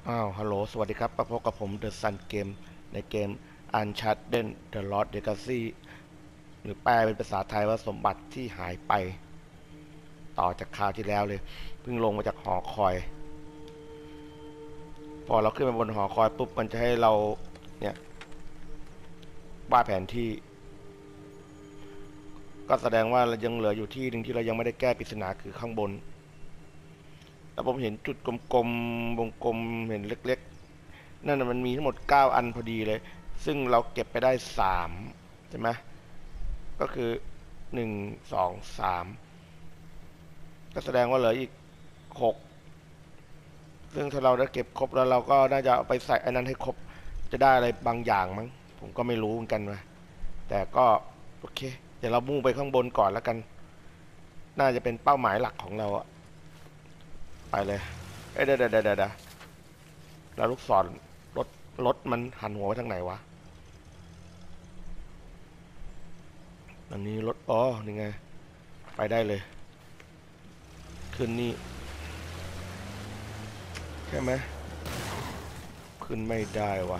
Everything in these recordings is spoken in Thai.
ฮัลโหลสวัสดีครับมาพบกับผมเดอะซันเกมในเกม Uncharted The Lost Legacy หรือแปลเป็นภาษาไทยว่าสมบัติที่หายไปต่อจากคราวที่แล้วเลยเพิ่งลงมาจากหอคอยพอเราขึ้นไปบนหอคอยปุ๊บมันจะให้เราเนี่ยวาดแผนที่ก็แสดงว่าเรายังเหลืออยู่ที่หนึ่งที่เรายังไม่ได้แก้ปริศนาคือข้างบนแล้วผมเห็นจุดกลมๆวงกลมเห็นเล็กๆนั่นมันมีทั้งหมด9อันพอดีเลยซึ่งเราเก็บไปได้3ใช่ไหมก็คือ1 2 3ก็แสดงว่าเหลืออีก6ซึ่งถ้าเราได้เก็บครบแล้วเราก็น่าจะเอาไปใส่อันนั้นให้ครบจะได้อะไรบางอย่างมั้งผมก็ไม่รู้เหมือนกันนะแต่ก็โอเคเดี๋ยวเรามุ่งไปข้างบนก่อนแล้วกันน่าจะเป็นเป้าหมายหลักของเราอะไปเลยเดี๋ยวแล้วลูกศรรถรถมันหันหัวไปทางไหนวะอันนี้รถอ๋อนี่ไงไปได้เลยขึ้นนี่ใช่ไหมขึ้นไม่ได้วะ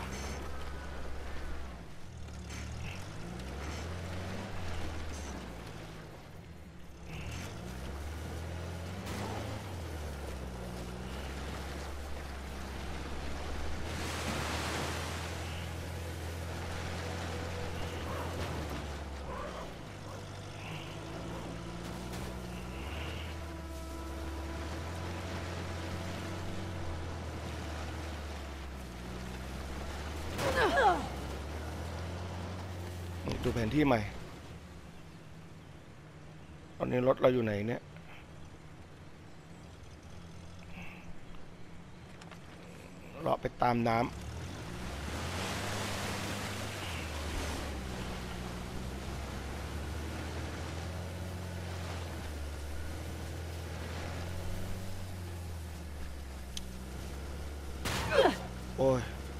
ดูแผนที่ใหม่ตอนนี้รถเราอยู่ไหนเนี่ยเราไปตามน้ำโอ้ย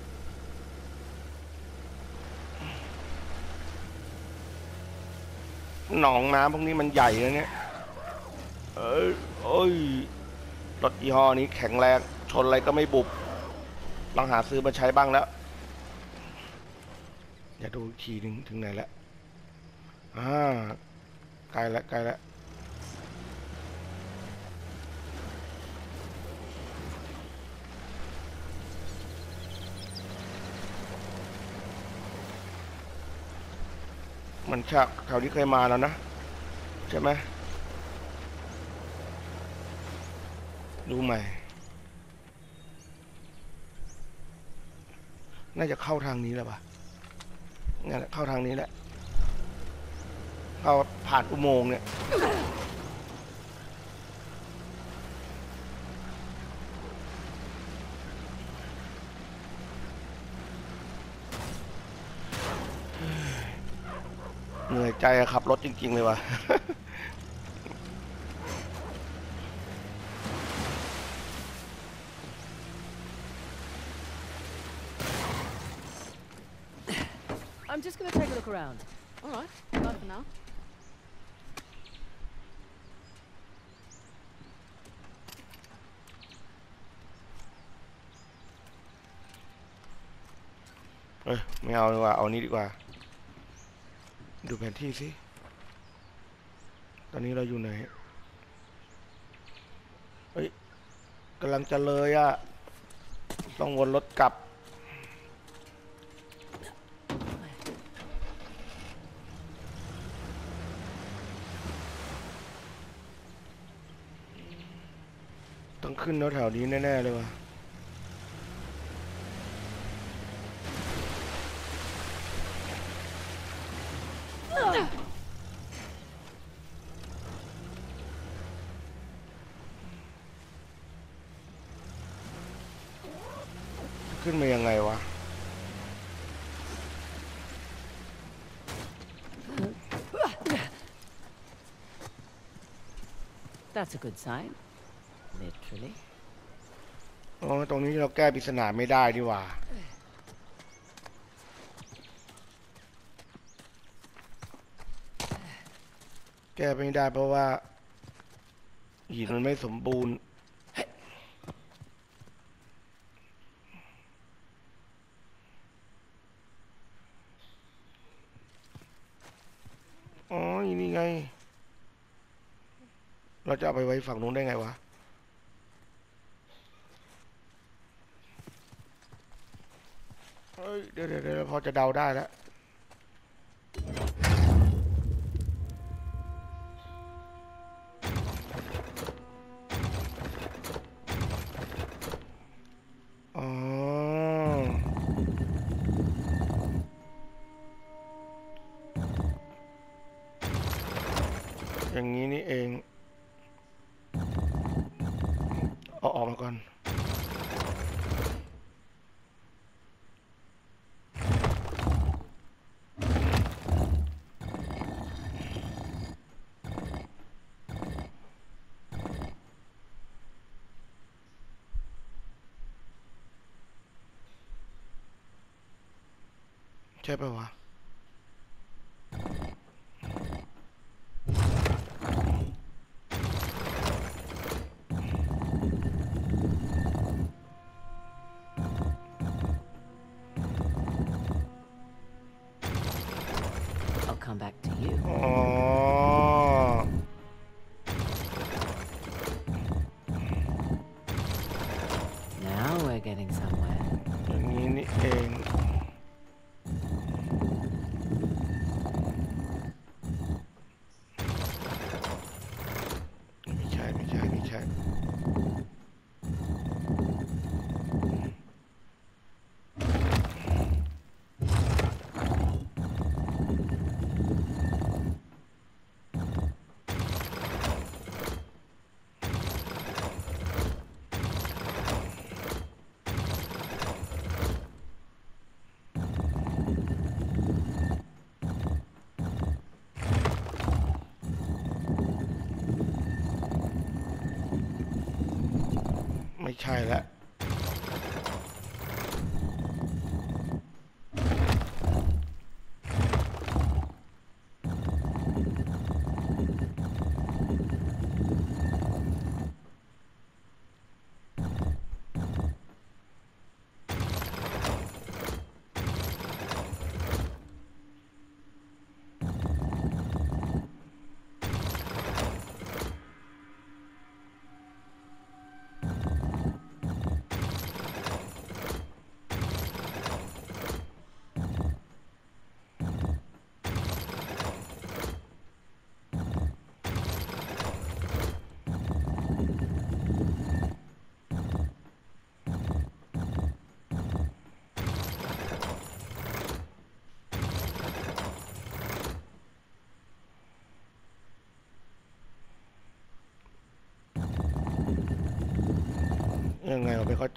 หนองน้ำพวกนี้มันใหญ่นะเนี่ยเอ้ยโอ้ยรถยี่ห้อนี้แข็งแรงชนอะไรก็ไม่บุบลองหาซื้อมาใช้บ้างแล้วอย่าดูอีกทีหนึ่งถึงไหนแล้วอ่าใกล้แล้วใกล้แล้วมันชักแถวนี้เคยมาแล้วนะใช่ไหมดูใหม่น่าจะเข้าทางนี้แล้วป่ะงั้นแหละเข้าทางนี้แหละเข้าผ่านอุโมงค์เนี่ยเหนื่อยใจอะขับรถจริงๆเลยว่ะ I'm just gonna take a look around. All right, bye for now. เอ้ยไม่เอาดีกว่าเอานี้ดีกว่าดูแผนที่สิตอนนี้เราอยู่ไหนเฮ้ยกำลังจะเลยอะต้องวนรถกลับต้องขึ้นแถวๆนี้แน่ๆเลยว่ะ ขึ้นมายังไงวะ That's a good sign. Literally. อ๋อตรงนี้เราแก้ปริศนาไม่ได้ดีกว่าแก้ไม่ได้เพราะว่าหินมันไม่สมบูรณ์นี่ไง เราจะเอาไปไว้ฝั่งนู้นได้ไงวะเฮ้ยเดี๋ยวพอจะเดาได้แล้วอ๋ออย่างนี้นี่เองเอาออกมาก่อนใช่ป่าวะ I'll come back to you. อ๋อ Now we're getting somewhere. อย่างนี้นี่เองไม่ใช่ไม่ใช่ละยังไงเราไม่เข้าใจ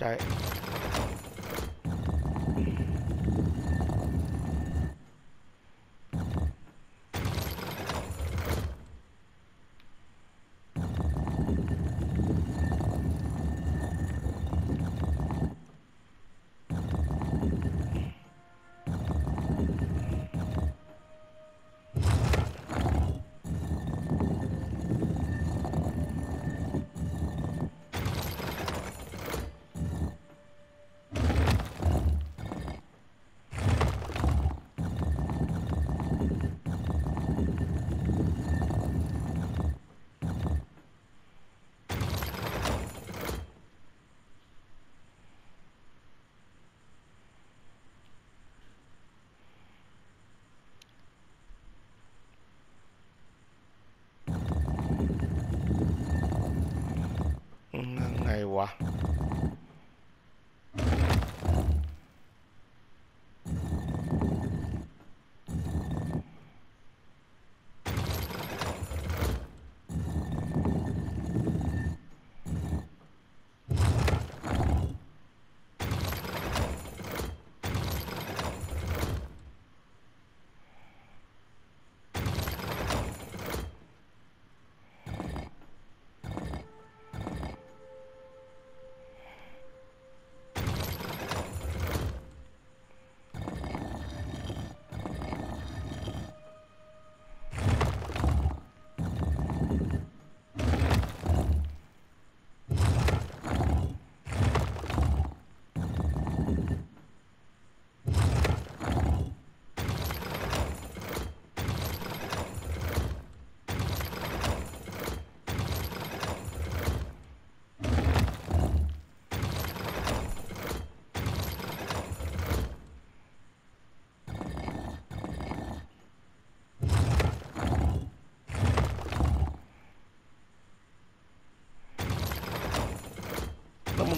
ยังไงวะ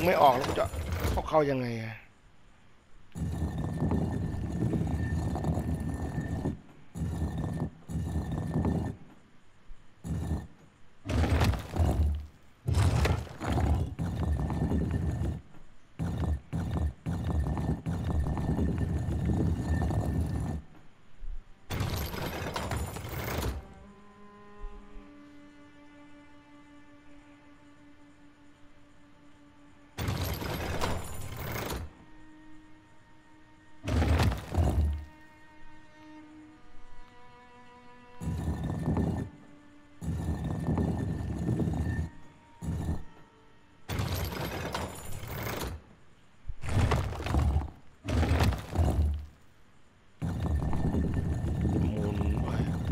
ไม่ออกแล้วกูจะเอาเข้ายังไงอะหมุนไป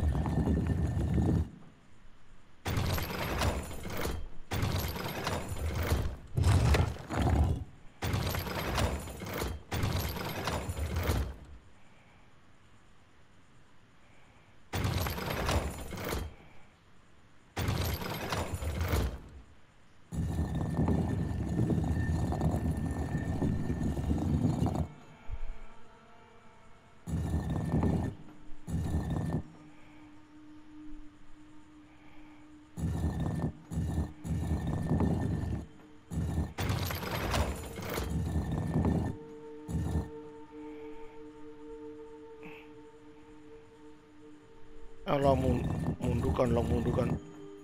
เอาลองหมุนดูก่อนลองหมุนดูก่อน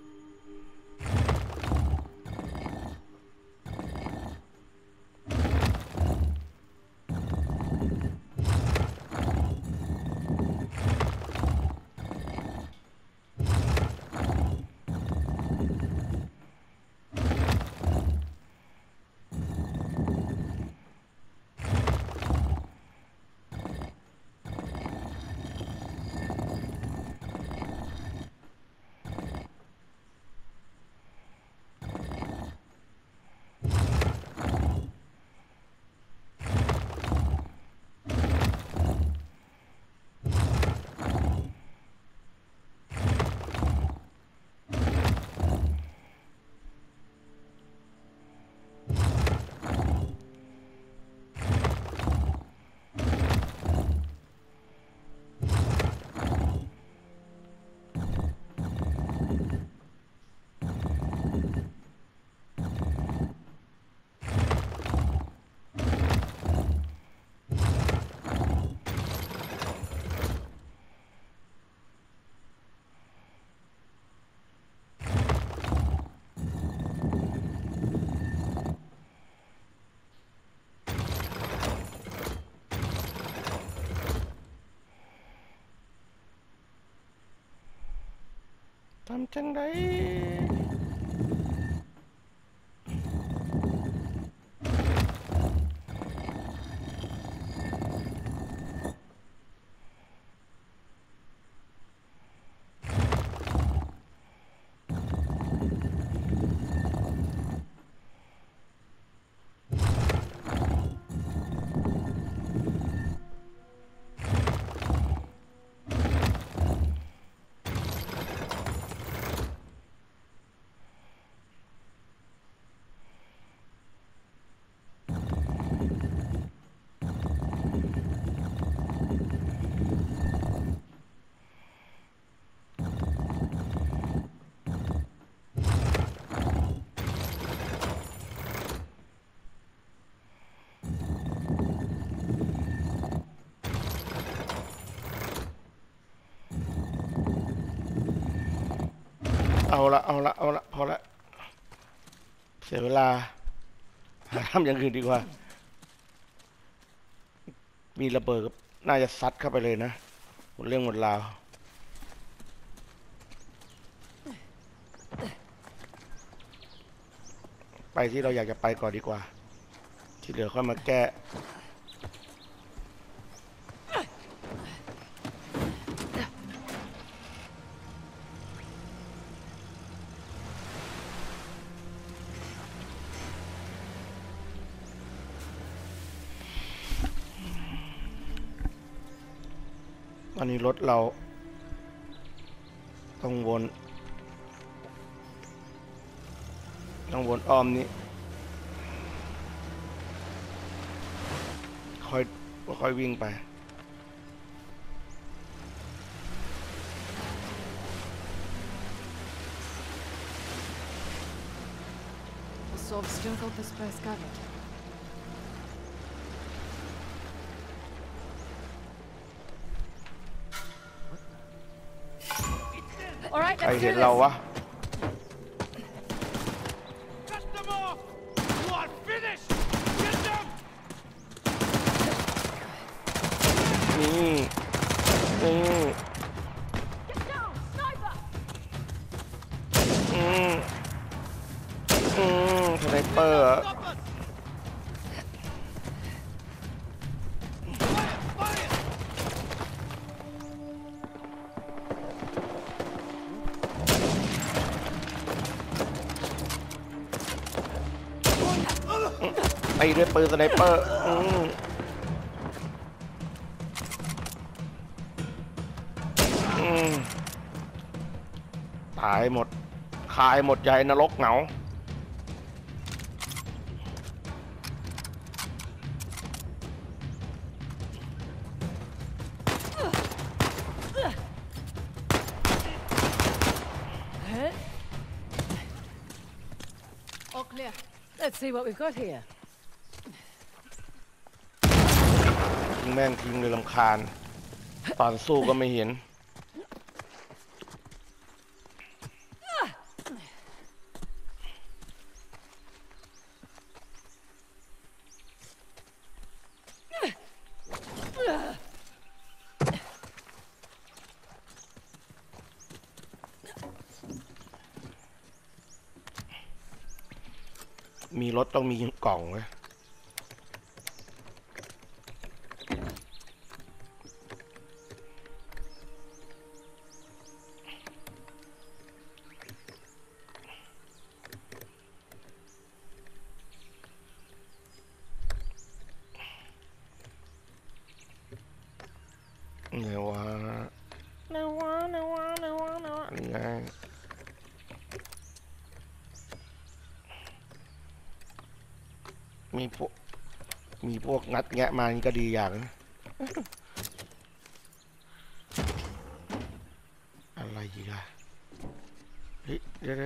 ทำจังไดเอาละพอละเสียเวลาหาทำอย่างอื่นดีกว่ามีระเบิดน่าจะซัดเข้าไปเลยนะหมดเรื่องหมดราวไปที่เราอยากจะไปก่อนดีกว่าที่เหลือค่อยมาแก้ ตอนนี้รถเราต้องวนอ้อมนี้ค่อยวิ่งไป So I've still got this place covered. All right, ใคร let's เห็ do นเรา this. วะ Cut them off! You are finished! Get them! นี่นี่ Get down, sniper! อืมสไนเปอร์เหรอ Stop us! Fire! Fire! ไปด้วยปืนสไนเปอร์ตายหมดคายหมดใหญ่นรกเหงา All clear. Let's see what we've got here. ทิ้งแม่งทิ้งเลยรำคาญ ตอนสู้ก็ไม่เห็น มีรถต้องมีกล่องไว้ไหนวะนี่ไงมีพวกงัดแงะมานี่ก็ดีอย่างนะอะไรอีกอะเฮ้ยเดี๋ยว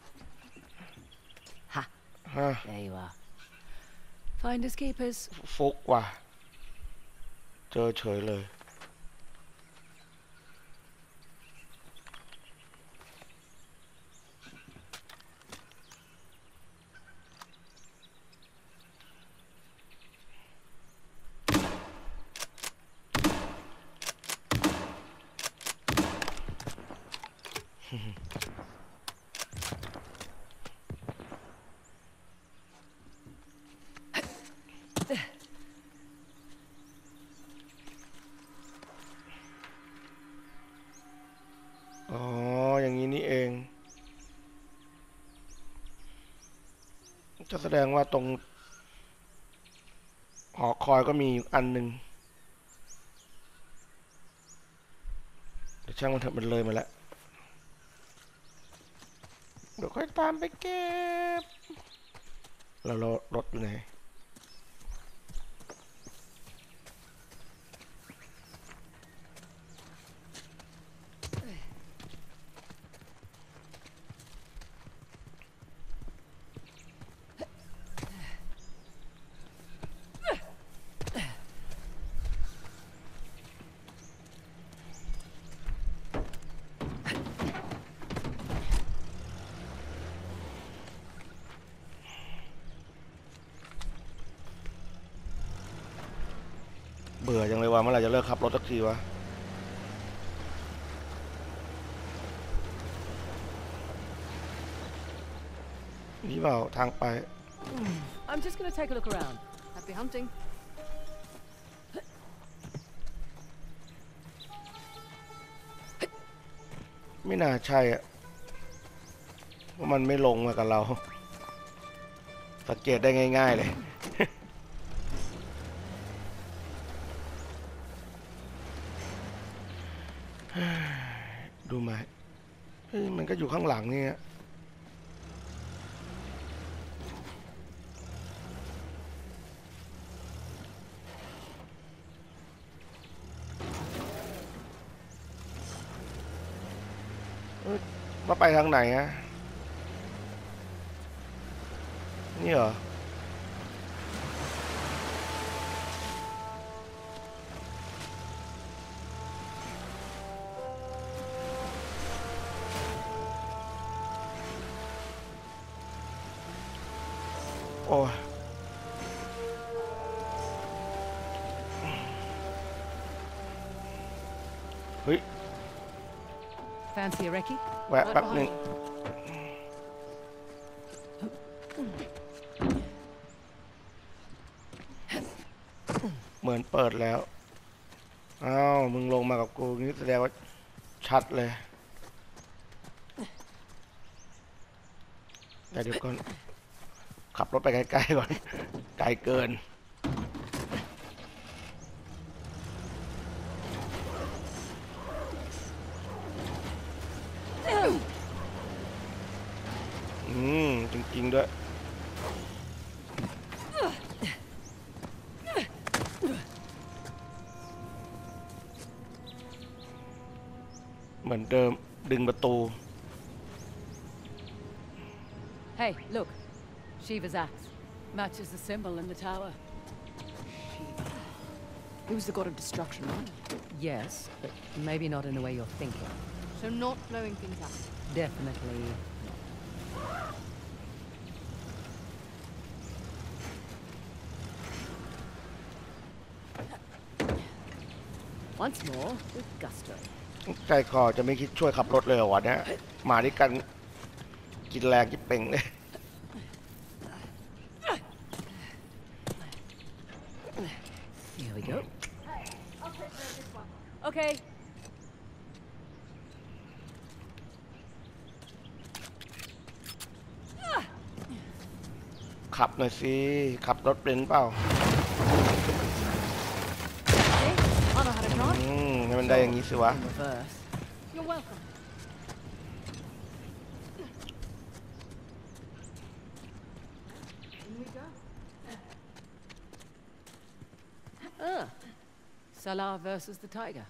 Ha. ฮะ There you are. Finders keepers. ฟุกว่ะเจอเฉยเลย อ๋อ อย่างนี้นี่เอง จะแสดงว่าตรงหอคอยก็มีอีกอันหนึ่งเดี๋ยวช่างมันเถอะมันเลยมาแล้ว เดี๋ยวค่อยตามไปเก็บ แล้วรถอยู่ไหน เบื่อจังเลยว่าเมื่อไหร่จะเลิกขับรถสักทีวะ นี่เปล่าทางไป I'm just going to take a look around. Happy hunting. ไม่น่าใช่อะเพราะมันไม่ลงมากับเรา สังเกตได้ง่ายๆเลย ดูไหมเฮ้ยมันก็อยู่ข้างหลังนี่ อว่าไปทางไหนฮะนี่เหรอโอ้ยเฮ้ย Fancy a recce? แวะแป๊บหนึ่งเหมือนเปิดแล้วอ้าวมึงลงมากับกูนี่แสดงว่าชัดเลยแต่เดี๋ยวก่อนขับรถไปใกล้ๆก่อนไกลเกินจริงๆด้วยเหมือนเดิมดึงประตู Hey, look. Shiva's axe. Matches the symbol in the tower. Shiva. He was the god of destruction, right? Yes, but maybe not in the way you're thinking. So not blowing things up. Definitely. Once more, with gusto. ใจคอจะไม่คิดช่วยขับรถเลยเหรอวะเนี่ยมาด้วยกันกินแรงจิบเป่งเลย Here we go. Okay. ขับหน่อยสิขับรถเป็นเปล่า Hey, I know how to drive. ให้มันได้อย่างนี้สิวะ In reverse. You're welcome. In we go. Ah. Salah versus the tiger.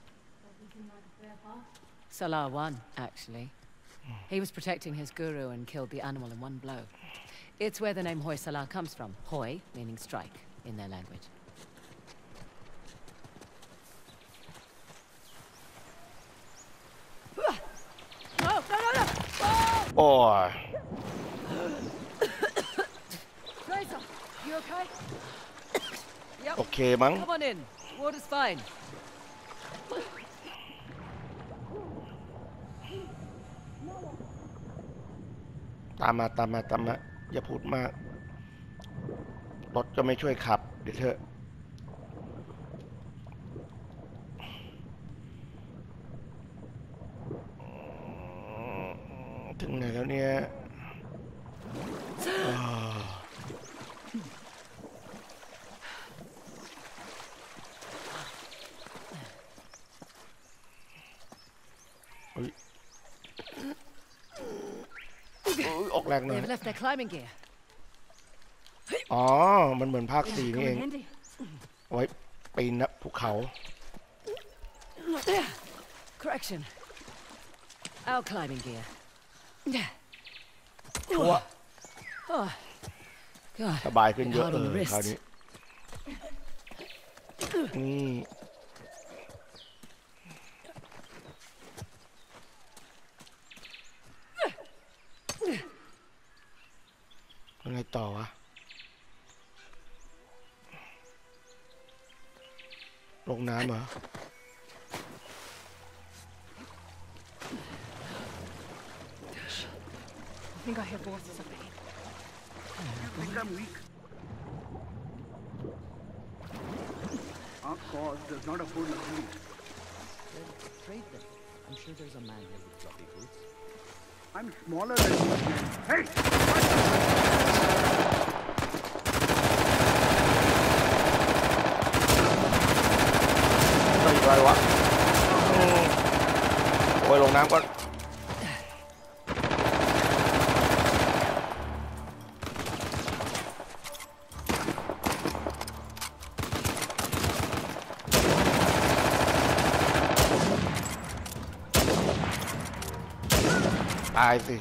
Salah won, actually. He was protecting his guru and killed the animal in one blow. It's where the name Hoi Salah comes from. Hoi, meaning strike, in their language. No! Oh! โอ้ย Tracer, you okay? Yep. โอเคมั้ง Come on in. Water's fine. ตามมาอย่าพูดมากรถก็ไม่ช่วยขับเดี๋ยวเถอะถึงไหนแล้วเนี่ยออกแรงหน่อย They've left their climbing gear. อ๋อมันเหมือนภาค 4 นี่ Come เอ in ง handy. ไว้ปีนภูเขา Correction. Our climbing gear. ชัว Oh, God. สบายขึ้นเยอะ Hard on the wrist. คราวนี้นี่ยังไงต่อวะลงน้ำเหรอ I think I hear voices up ahead. Become weak. Our cause does not afford luxury. Trade them. I'm sure there's a man here with floppy boots. I'm smaller than these men. Hey! อะไรวะโอ้ยลงน้ำก่อนตายสิ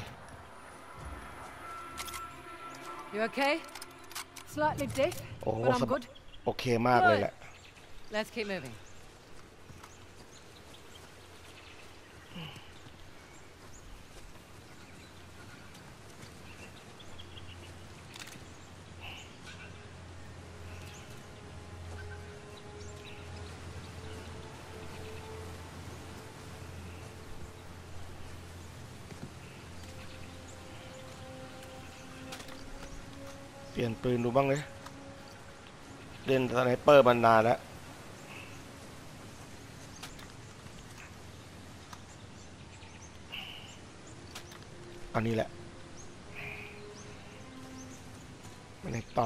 You okay? Slightly deaf, โอ้โห but I'm good. โอเคมากเลยแหละ Let's keep moving. เปลี่ยนปืนดูบ้างเลยเล่นสไนเปอร์มานานแล้วอันนี้แหละมันไหนต่อ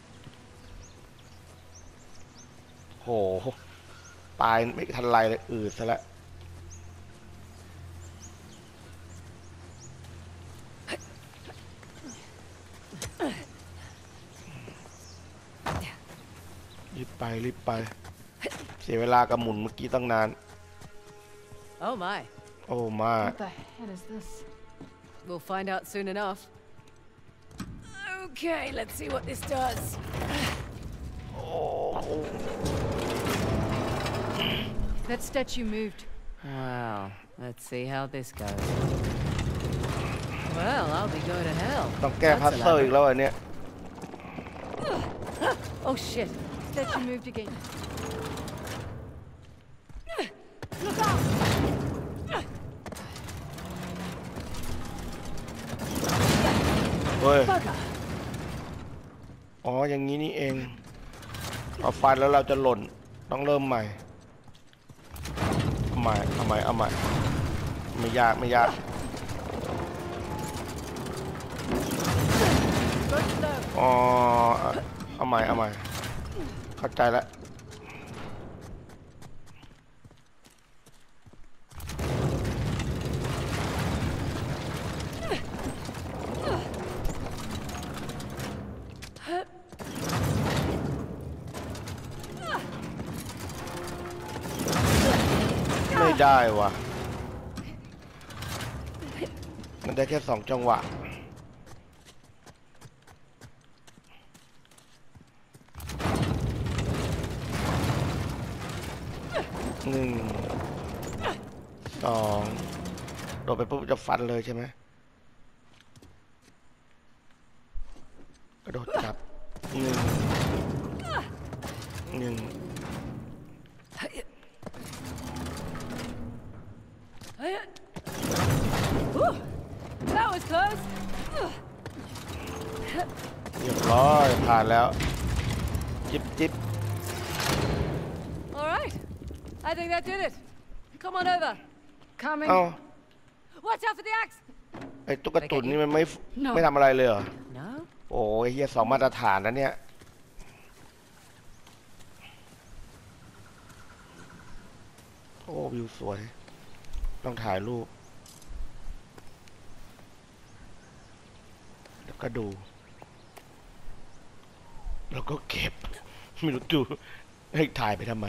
โหตายไม่ทันไรเลยอืดซะแล้วรีบไปเสียเวลากับหมุนเมื่อกี้ตั้งนาน Oh my. โอ้มา What the hell is this? We'll find out soon enough. Okay, let's see what this does. โอ้ That statue moved. Well, let's see how this goes. Well, I'll be going to hell. ต้องแก้พัซเซอร์อีกแล้วอันเนี้ย Oh shit. Statue moved again. เฮ้ย Bugger. อ๋ออย่างนี้นี่เองเอาฟันแล้วเราจะหล่นต้องเริ่มใหม่เอาใหม่ไม่ยาก Go slow. อ๋อเอาใหม่เข้าใจแล้วไม่ได้ว่ะมันได้แค่2 จังหวะ1 2โดดไปปุ๊บจะฟันเลยใช่ไหมกระโดดจับหนึ่ง Whew, that was close. เรียบร้อยผ่านแล้วจิ๊บ All right. I think that did it. Come on over. Coming. เอ้า Watch out for the axe. ไอ้ตุ๊กตุนนี่มันไม่ No. ไม่ทำอะไรเลยเหรอ No? โอ้ยเฮีย2 มาตรฐานนะเนี่ยโอ้วิวสวยต้องถ่ายรูปแล้วก็ดูแล้วก็เก็บไม่รู้ดูให้ถ่ายไปทำไม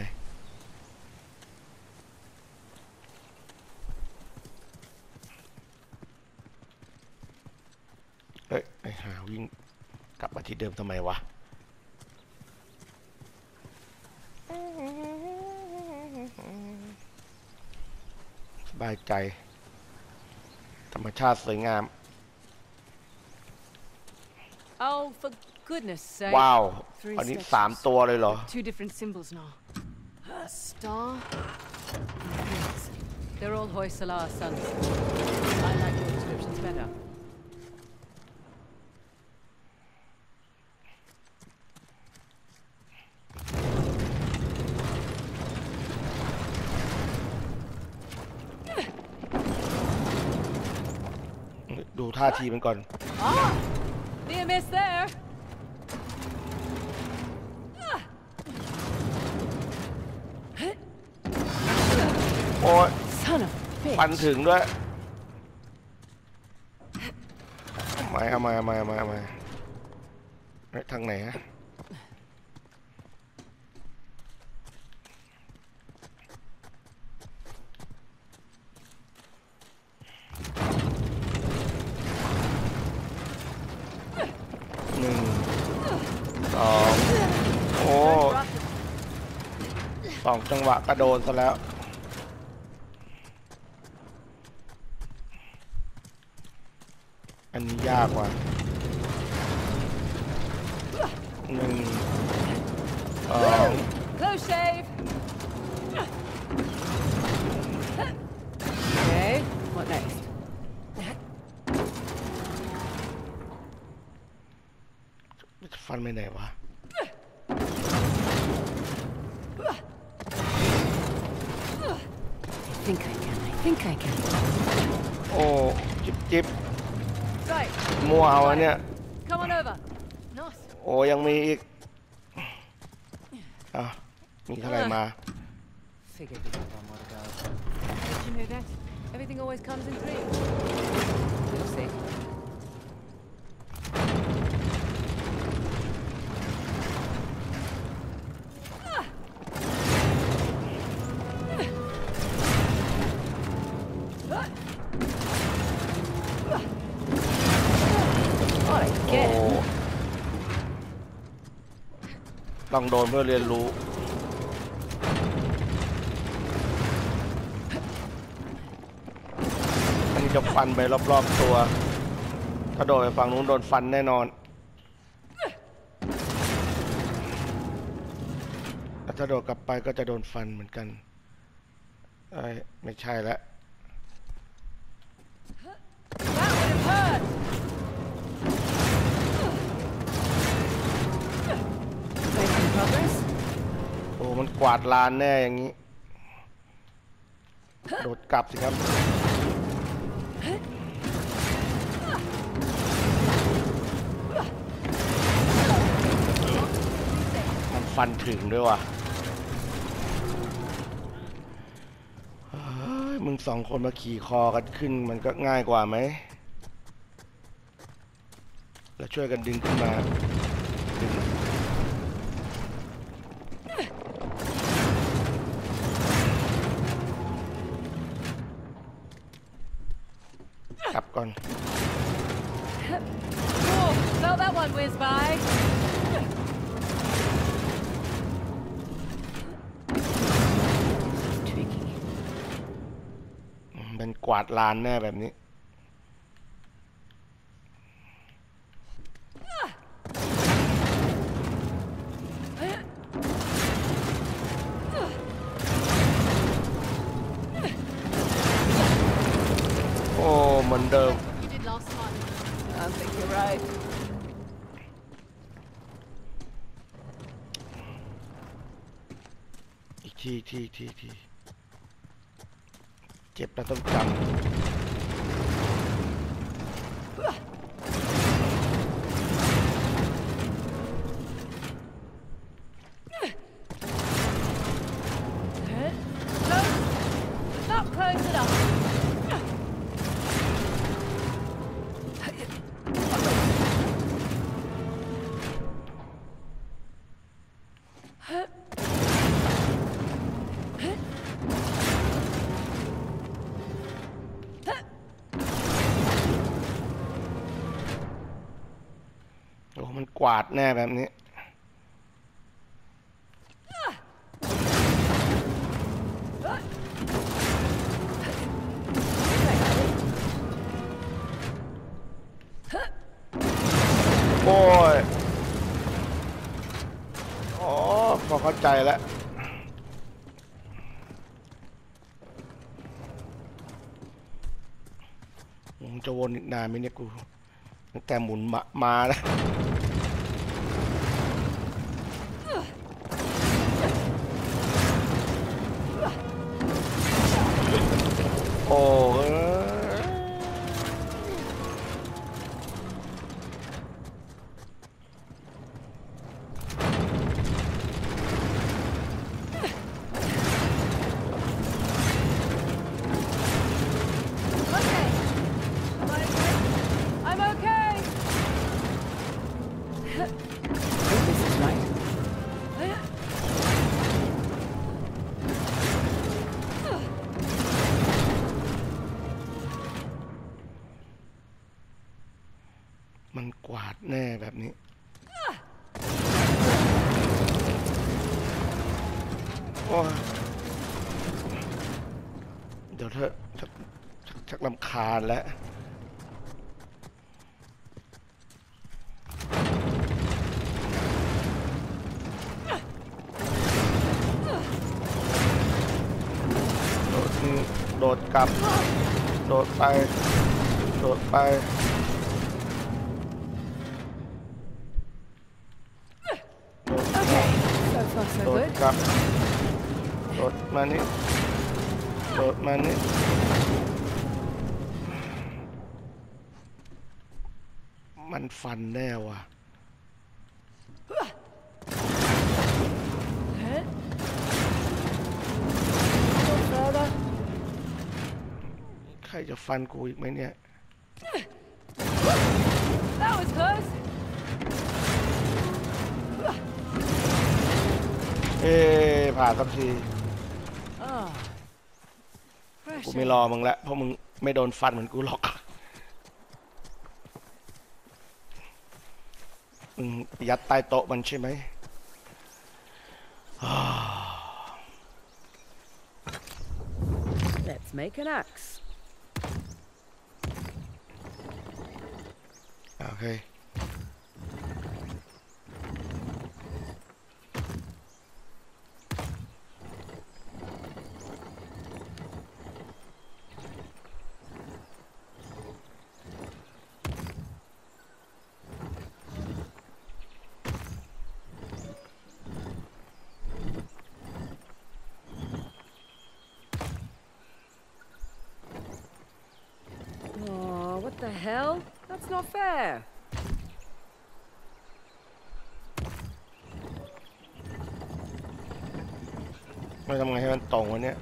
เฮ้ยไอ้ห่าวิ่งกลับมาที่เดิมทำไมวะสบายใจธรรมชาติสวยงาม Oh, for goodness sake. ว้าว Three อันนี้ sections. 3 ตัวเลยเหรอ Two different symbols now. A star. Rings. They're all Hoysala's sons. I like your descriptions better. ดูท่าทีมันก่อน Ah! Near miss there. โอ้ย Son of a ฟัน bitch. ถึงด้วยเอาใหม่เฮ้ยทางไหนฮะ 2 จังหวะกระโดนซะแล้วอันนี้ยากกว่า1 2 Close shave. Okay, what next? ฟันไปไหนวะ I think I can. โอ้จิบ Right, มัวเอาอันเนี้ย come on over. Nice. โอ้ยังมีอีกอ่ะมีเท่าไหร่มา Figured we'd have one more to go. Did you know that? Everything always comes in threes. We'll see. Not โอ้ again. ต้องโดนเพื่อเรียนรู้อันนี้จะฟันไปรอบๆตัวถ้าโดนไปฝั่งนู้นโดนฟันแน่นอนแต่ถ้าโดดกลับไปก็จะโดนฟันเหมือนกันไม่ใช่แล้ว That would have hurt. Making progress? โอ้มันกวาดลานแน่อย่างนี้โดดกลับสิครับมันฟันถึงด้วยว่ะเฮ้ยมึง2 คนมาขี่คอกันขึ้นมันก็ง่ายกว่าไหมแล้วช่วยกันดึงขึ้นมาดึงกลับก่อน Oh, felt that one whiz by. Tricky. เป็นกวาดลานแน่แบบนี้โอ้เหมือนเดิม You did last time. I think you're right. อีกทีเจ็บแล้วต้องจำ Close. Not close enough. โอ้มันกวาดแน่แบบนี้โอ้ยอ๋อพอเข้าใจแล้วมึงจะวนอีกนานไหมเนี่ยกูตั้งแต่หมุนมาแล้วโอ้โอ้ยเดี๋ยวเธอชักรำคาญแล้วโดดกลับโดดไปโดดไป Okay, so far so โดด good. กลับโดดมานี่โดดมานี่มันฟันแน่ว่ะ Further. ใครจะฟันกูอีกไหมเนี่ย That was close. ผ่าสักที Oh. กูไม่รอมึงละเพราะมึงไม่โดนฟันเหมือนกูหรอกมึงยัดใต้โต๊ะมันใช่ไหม Let's make an axe. โอเค Oh, what the hell? That's not fair. ไม่ทำไงให้มันตรงวะเนี่ย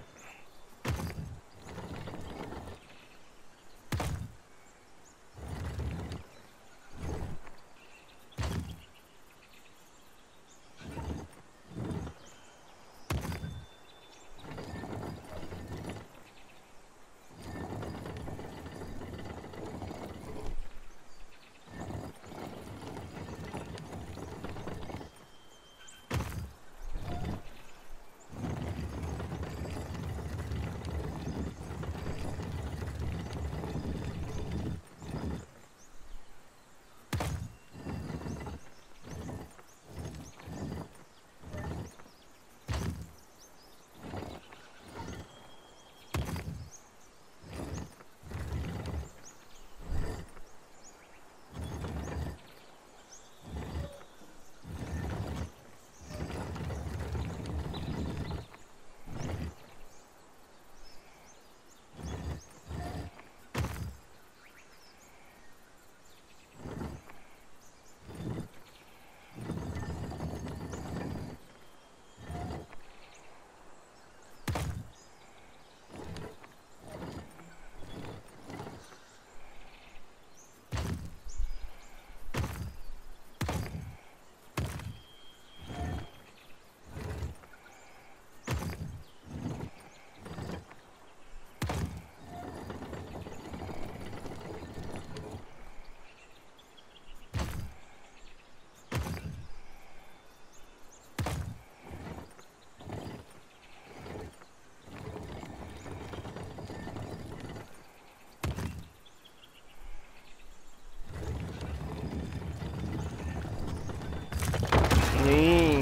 นี่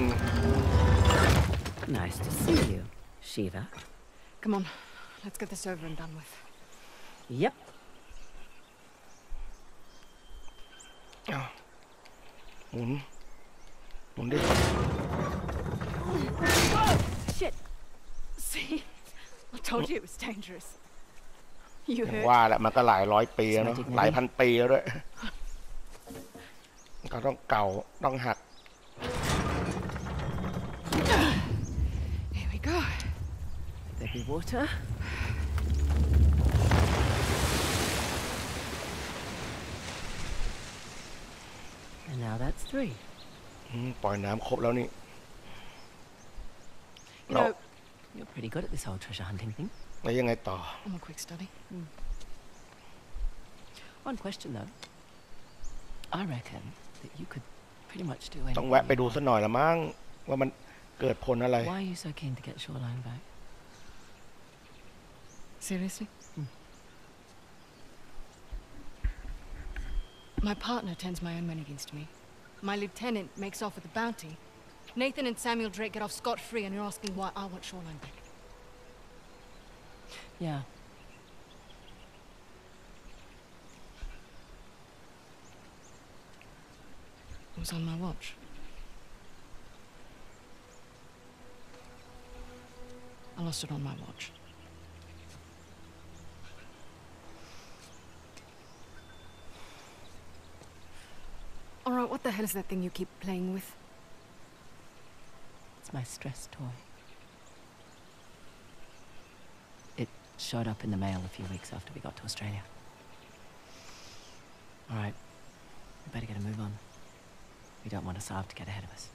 Nice to see you, Shiva. Come on, let's get this over and done with. Yep. อ้าวหมุนหมุนดิ Shit! See? I told you it was dangerous. You อย่าง hurt? ว่าแหละมันก็หลายร้อยปีแล้วเนอะหลายพันปีแล้วด้วยก็ต้องเก่าต้องหัก Here we go. There be water. And now that's 3. ปล่อยน้ำครบแล้วนี่ You เรา know, You're pretty good at this whole treasure hunting thing. แล้วยังไงต่อ I'm a quick study. One question though. I reckon that you could pretty much do ต้อง anything. แวะไปดูสักหน่อยละมั้งว่ามันเกิดผลอะไร Why are you so keen to get Shoreline back? Seriously? My partner turns my own men against me. My lieutenant makes off with the bounty. Nathan and Samuel Drake get off scot-free, and you're asking why I want Shoreline back. Yeah. It was on my watch. I lost it on my watch. Alright, what the hell is that thing you keep playing with? It's my stress toy. It showed up in the mail a few weeks after we got to Australia. All right, we better get a move on. We don't want Asav to get ahead of us.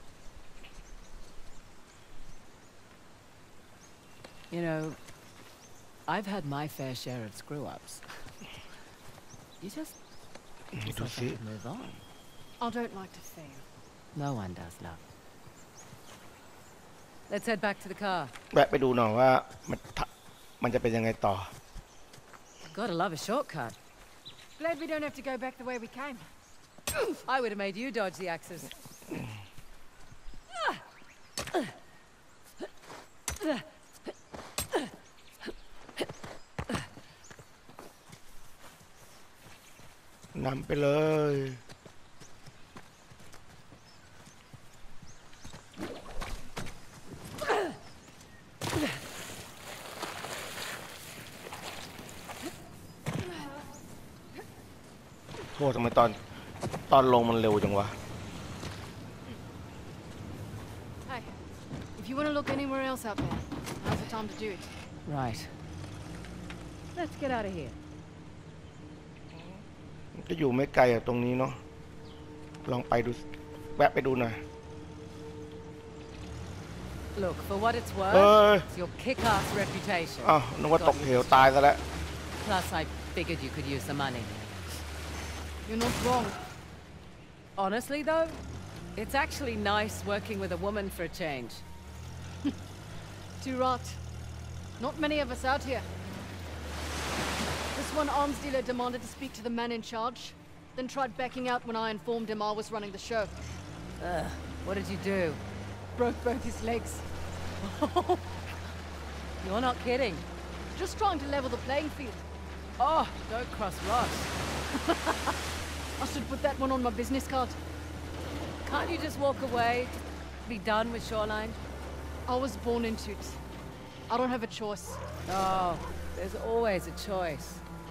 You know, I've had my fair share of screw-ups. You just think You do yourself see? have to move on. I don't like to fail. No one does, love. Let's head back to the car. แวะไปดูหน่อยว่ามันจะเป็นยังไงต่อ Gotta love a shortcut. Glad we don't have to go back the way we came. I would have made you dodge the axes. นำไปเลย โทษทำไมตอนลงมันเร็วจังวะ Hey, if you want to look anywhere else out there, now's the time to do it. Right. Let's get out of here. ก็อยู่ไม่ไกลจากตรงนี้เนาะ ลองไปดู แวะไปดูหน่อย Look, for what it's เอ้ย worth, it's your kick-ass reputation. อ้าวนึกว่าตกเหวตายซะแล้ว Plus, I figured you could use the money. You're not wrong. Honestly, though, it's actually nice working with a woman for a change. Too right. Not many of us out here. This one arms dealer demanded to speak to the man in charge, then tried backing out when I informed him I was running the show. What did you do? Broke both his legs. You're not kidding. Just trying to level the playing field. Oh, don't cross Ross. I should put that one on my business card. Can't you just walk away? Be done with Shoreline? I was born into it. I don't have a choice. Oh, there's always a choice.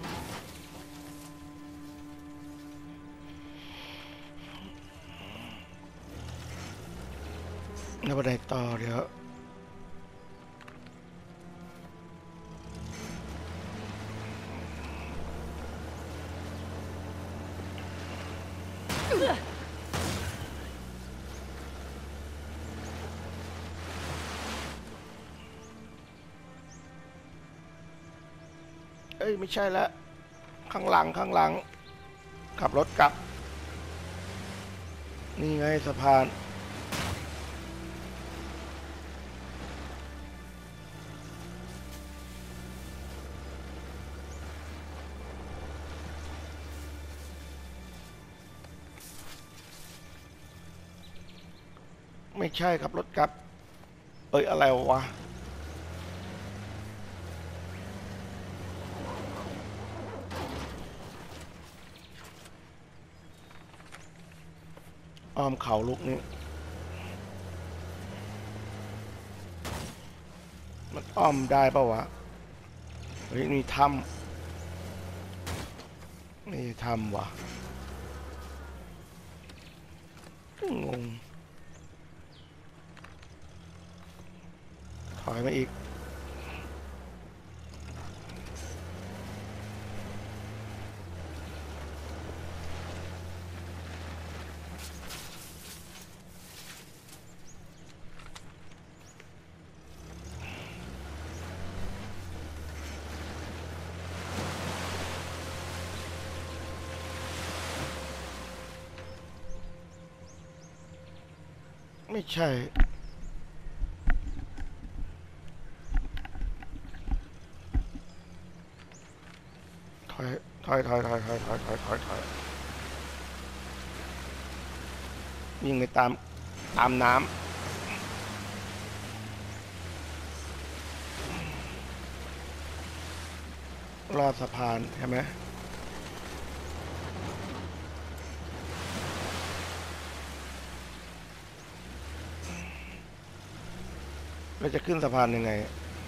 แล้วไปไหนต่อเดี๋ยว เอ้ย ไม่ใช่แล้ว ข้างหลัง ขับรถกลับ นี่ไงสะพาน ไม่ใช่ขับรถกลับ เอ้ย อะไรวะ อ้อมเขาลูกนี้ มันอ้อมได้ปะวะ เฮ้ย มีถ้ำนี่ถ้ำวะงง ถอยมาอีก ไม่ใช่ถอยวิ่งไปตามน้ำลอดสะพานใช่ไหมเราจะขึ้นสะพานยังไง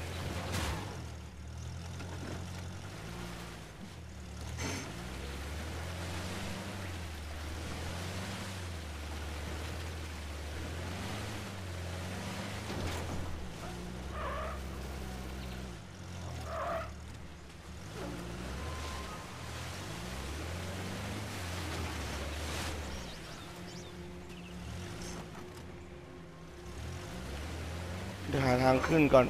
เดี๋ยวหาทางขึ้นก่อน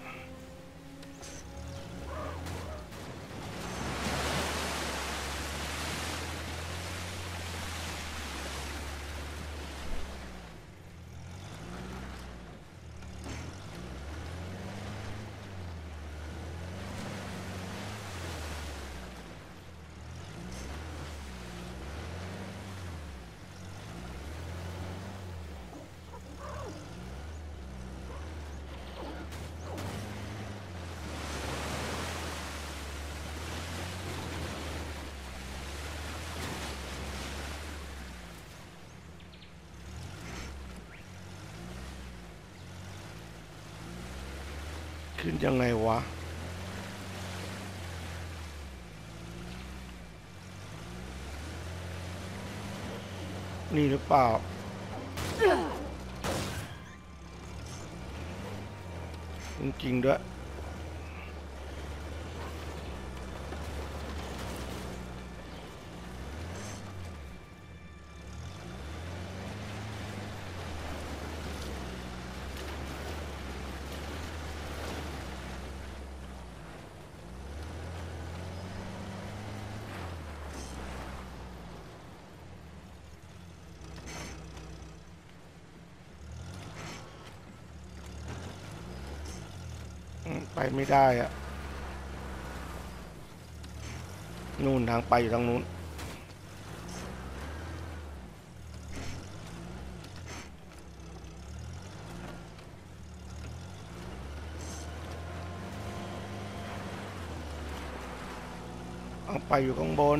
ขึ้นยังไงวะนี่หรือเปล่าจริงๆด้วยไปไม่ได้อะนู่นทางไปอยู่ทางนู้นเอาไปอยู่ข้างบน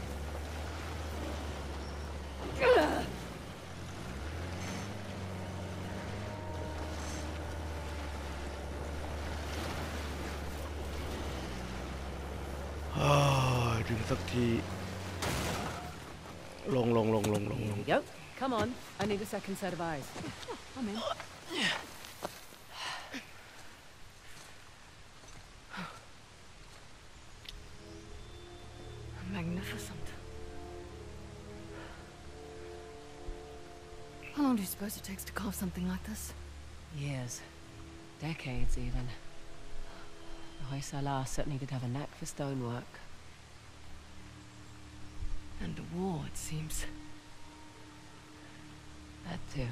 ถึงสักทีลง Here we go. Come on. I need a second set of eyes. I'm in. Magnificent. How long do you suppose it takes to carve something like this? Years. Decades, even. The Hoysala certainly did have a knack for stonework. And the war, it seems. That too.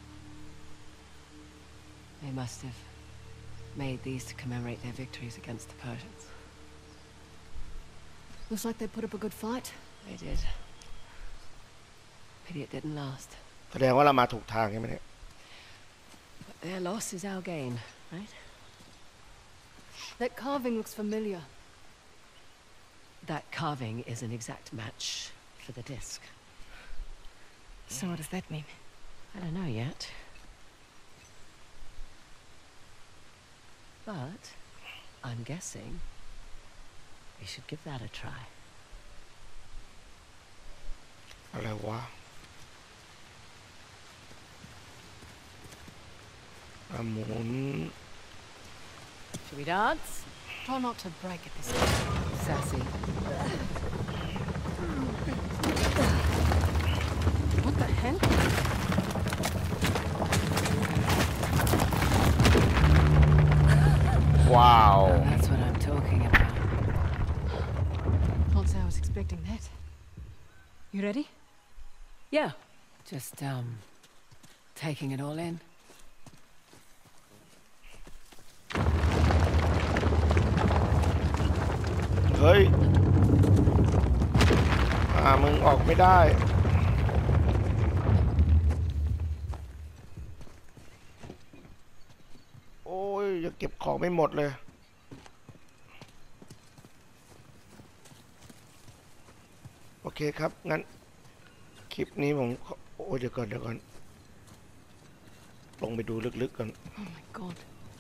They must have made these to commemorate their victories against the Persians. Looks like they put up a good fight. They did. Pity it didn't last. แสดงว่าเรามาถูกทางใช่ไหมเนี่ย But their loss is our gain, right? That carving looks familiar. That carving is an exact match for the disc. So what does that mean? I don't know yet. But I'm guessing we should give that a try. อะไรวะหมุน Should we dance? Try not to break it this Sassy. What the hell? Wow. That's what I'm talking about. Can't say I was expecting that. You ready? Yeah. Just, taking it all in. Hey. มึงออกไม่ได้ โอ้ยยังเก็บของไม่หมดเลย โอเคครับ งั้น คลิปนี้ผมโอ้ยเดี๋ยวก่อน ลงไปดูลึกๆก่อน Oh my god.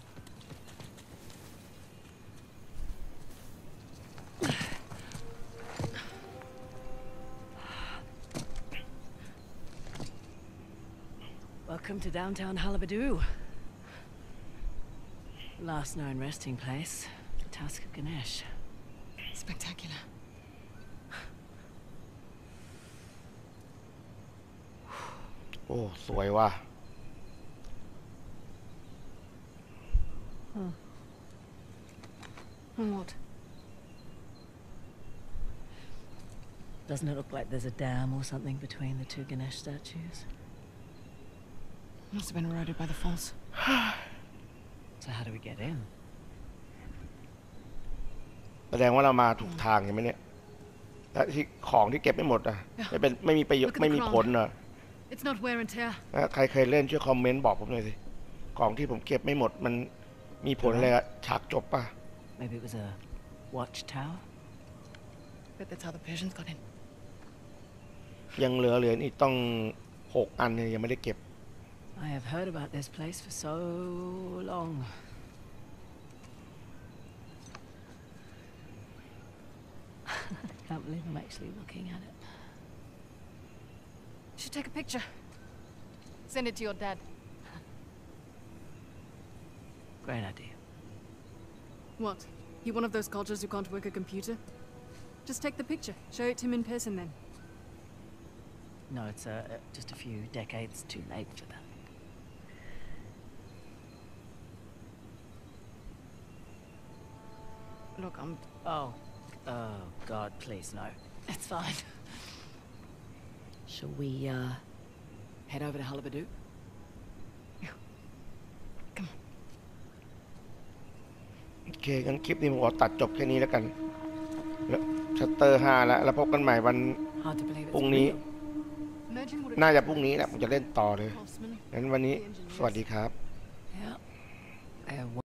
Welcome to downtown Halebidu. Last known resting place, the Tusk of Ganesh. Spectacular. โอ้สวยว่ะ What? Doesn't it look like there's a dam or something between the two Ganesh statues? Must have been eroded by the falls. So how do we get in? แสดงว่าเรามาถูกทางใช่ไหมเนี่ยและที่ของที่เก็บไม่หมดอ่ะไม่มีประโยชน์ไม่มีผลเหรอ It's not wear and tear. ใครเคยเล่นช่วยคอมเมนต์บอกผมหน่อยสิของที่ผมเก็บไม่หมดมันมีผลอะไรอะฉากจบป่ะ Maybe it was a watchtower? Bet that's how the Persians got in. ยังเหลืออีกต้อง6 อันเนี่ยยังไม่ได้เก็บ I have heard about this place for so long. I can't believe I'm actually looking at it. You should take a picture. Send it to your dad. Great idea. What? He one of those cultures who can't work a computer? Just take the picture. Show it to him in person then. No, it's just a few decades too late for that. Look, Oh, God, please, no. It's fine. Shall we, head over to Halebidu? Come on. โอเคงั้นคลิปนี้ผมขอตัดจบแค่นี้แล้วกันแล้วชัตเตอร์5แล้วพบกันใหม่วัน Hard to believe พรุ่ง it's นี้ real. Imagine what น่าจะพรุ่งนี้แหละผมจะเล่นต่อเลย craftsman. งั้นวันนี้สวัสดีครับ Yeah.